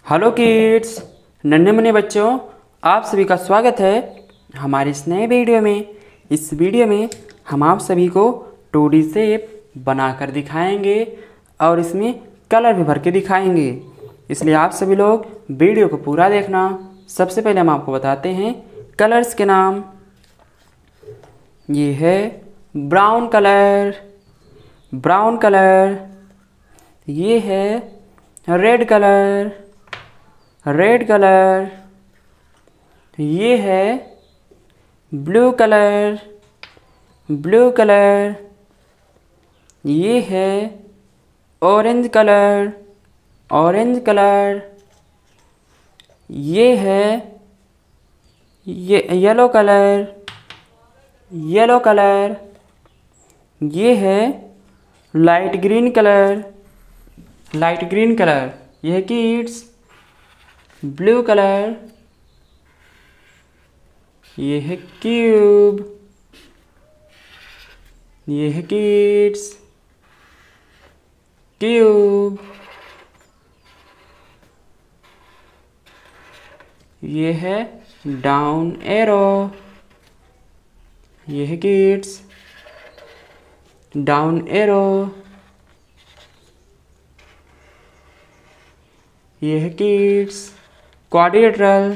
Hello kids, नन्हे मुन्ने बच्चों, आप सभी का स्वागत है हमारे इस नए वीडियो में। इस वीडियो में हम आप सभी को 2D शेप बनाकर दिखाएंगे और इसमें कलर भी भर के दिखाएंगे, इसलिए आप सभी लोग वीडियो को पूरा देखना। सबसे पहले हम आपको बताते हैं कलर्स के नाम। ये है ब्राउन कलर, ब्राउन कलर। ये है रेड कलर, रेड कलर। ये है ब्लू कलर, ब्लू कलर। ये है ऑरेंज कलर, ऑरेंज कलर। ये है येलो कलर, येलो कलर। ये है light green colour, light green colour. ये है किड्स ब्लू कलर। ये है क्यूब। ये है किड्स क्यूब। ये है डाउन एरो। ये है किड्स डाउन एरो। ये है किड्स क्वाड्रिलेटरल।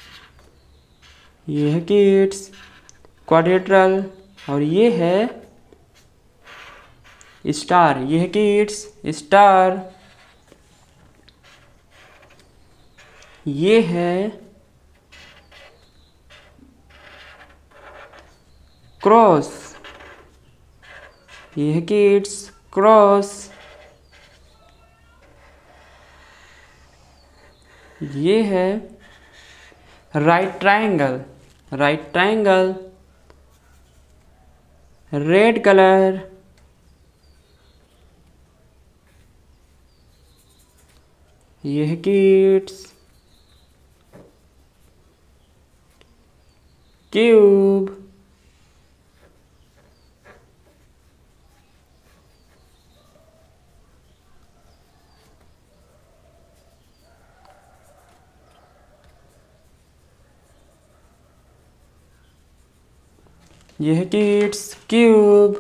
ये है किड्स क्वाड्रिलेटरल। और ये है स्टार। ये है किड्स स्टार। ये है क्रॉस। ये है किड्स क्रॉस। ये है right triangle, right triangle. Red colour. ये है किड्स क्यूब। ये है kids cube.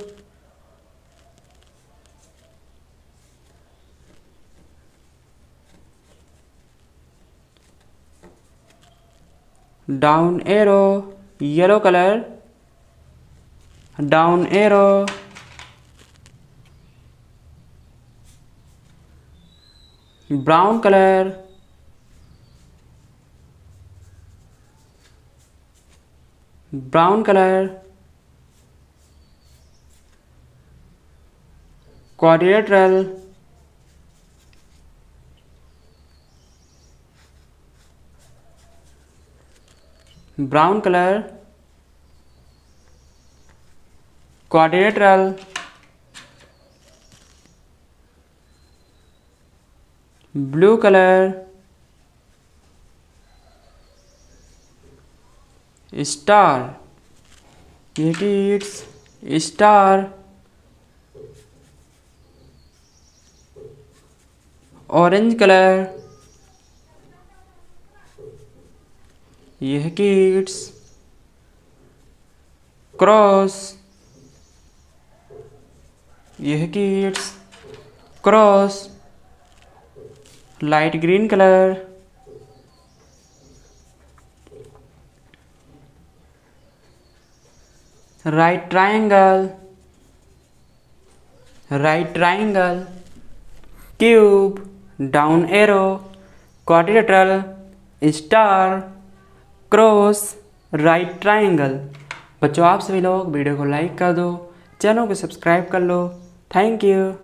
Down arrow yellow colour, down arrow. Brown colour, brown colour. Quadrilateral. Brown colour quadrilateral. Blue colour star. ये किड्स स्टार। Orange colour. ये है kids cross. ये है kids cross. Light green colour. Right triangle, right triangle. Cube, down arrow, quadrilateral, star, cross, right triangle. बच्चों, आप सभी लोग video को लाइक कर दो, चैनल को सब्सक्राइब कर लो। Thank you.